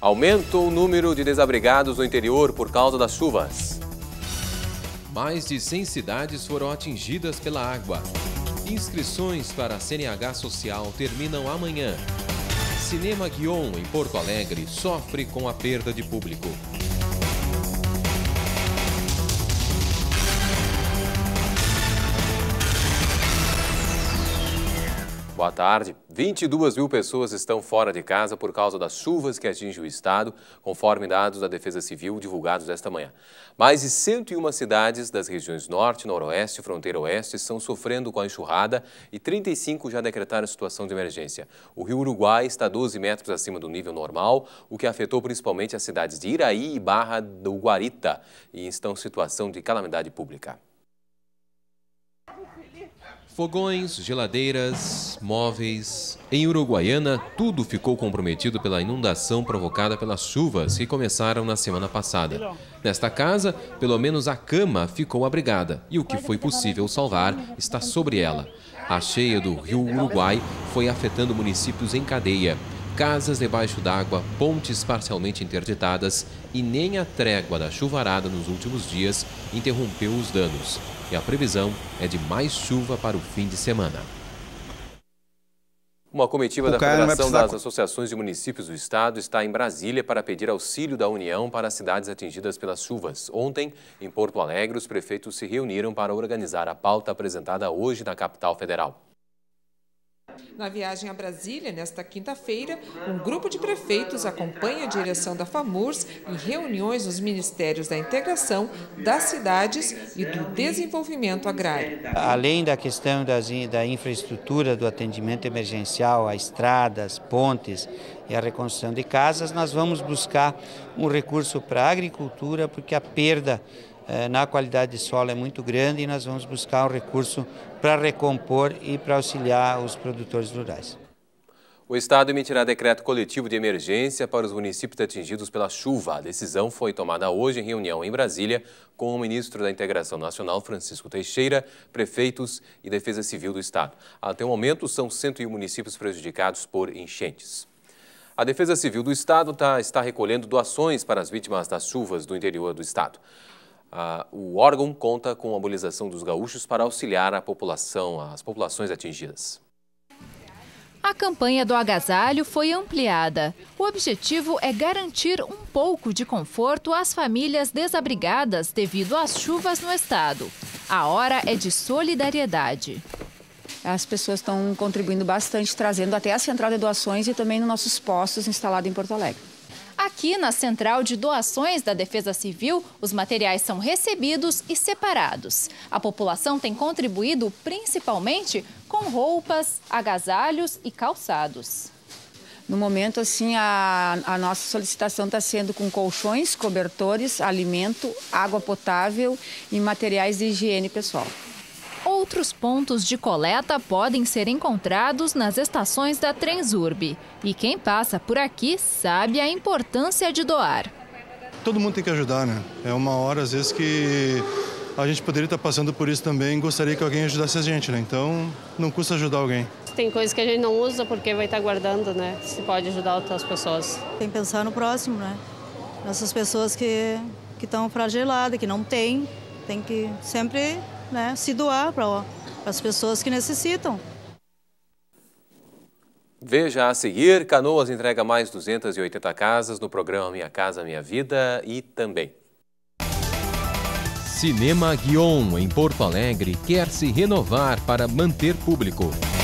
Aumenta o número de desabrigados no interior por causa das chuvas. Mais de 100 cidades foram atingidas pela água. Inscrições para a CNH Social terminam amanhã. Cinema Guion, em Porto Alegre, sofre com a perda de público. Boa tarde. 22 mil pessoas estão fora de casa por causa das chuvas que atingem o estado, conforme dados da Defesa Civil divulgados esta manhã. Mais de 101 cidades das regiões Norte, Noroeste e Fronteira Oeste estão sofrendo com a enxurrada e 35 já decretaram situação de emergência. O rio Uruguai está 12 metros acima do nível normal, o que afetou principalmente as cidades de Iraí e Barra do Guarita e estão em situação de calamidade pública. Fogões, geladeiras, móveis. Em Uruguaiana, tudo ficou comprometido pela inundação provocada pelas chuvas que começaram na semana passada. Nesta casa, pelo menos a cama ficou abrigada e o que foi possível salvar está sobre ela. A cheia do rio Uruguai foi afetando municípios em cadeia. Casas debaixo d'água, pontes parcialmente interditadas e nem a trégua da chuvarada nos últimos dias interrompeu os danos. E a previsão é de mais chuva para o fim de semana. Uma comitiva da Federação das Associações de Municípios do Estado está em Brasília para pedir auxílio da União para as cidades atingidas pelas chuvas. Ontem, em Porto Alegre, os prefeitos se reuniram para organizar a pauta apresentada hoje na capital federal. Na viagem a Brasília, nesta quinta-feira, um grupo de prefeitos acompanha a direção da FAMURS em reuniões nos Ministérios da Integração, das Cidades e do Desenvolvimento Agrário. Além da questão da infraestrutura, do atendimento emergencial, a estradas, pontes e a reconstrução de casas, nós vamos buscar um recurso para a agricultura, porque a perda na qualidade de solo é muito grande e nós vamos buscar um recurso para recompor e para auxiliar os produtores rurais. O Estado emitirá decreto coletivo de emergência para os municípios atingidos pela chuva. A decisão foi tomada hoje em reunião em Brasília com o ministro da Integração Nacional, Francisco Teixeira, prefeitos e Defesa Civil do Estado. Até o momento, são 101 municípios prejudicados por enchentes. A Defesa Civil do Estado está recolhendo doações para as vítimas das chuvas do interior do Estado. O órgão conta com a mobilização dos gaúchos para auxiliar as populações atingidas. A campanha do agasalho foi ampliada. O objetivo é garantir um pouco de conforto às famílias desabrigadas devido às chuvas no estado. A hora é de solidariedade. As pessoas estão contribuindo bastante, trazendo até a central de doações e também nos nossos postos instalados em Porto Alegre. Aqui na Central de Doações da Defesa Civil, os materiais são recebidos e separados. A população tem contribuído principalmente com roupas, agasalhos e calçados. No momento, assim, a nossa solicitação está sendo com colchões, cobertores, alimento, água potável e materiais de higiene pessoal. Outros pontos de coleta podem ser encontrados nas estações da Transurb. E quem passa por aqui sabe a importância de doar. Todo mundo tem que ajudar, né? É uma hora, às vezes, que a gente poderia estar passando por isso também e gostaria que alguém ajudasse a gente, né? Então, não custa ajudar alguém. Tem coisas que a gente não usa porque vai estar guardando, né? Se pode ajudar outras pessoas. Tem que pensar no próximo, né? Nessas pessoas que estão fragilizadas, que não tem que sempre... se doar para as pessoas que necessitam. Veja a seguir, Canoas entrega mais 280 casas no programa Minha Casa Minha Vida e também. Cinema Guion, em Porto Alegre, quer se renovar para manter público.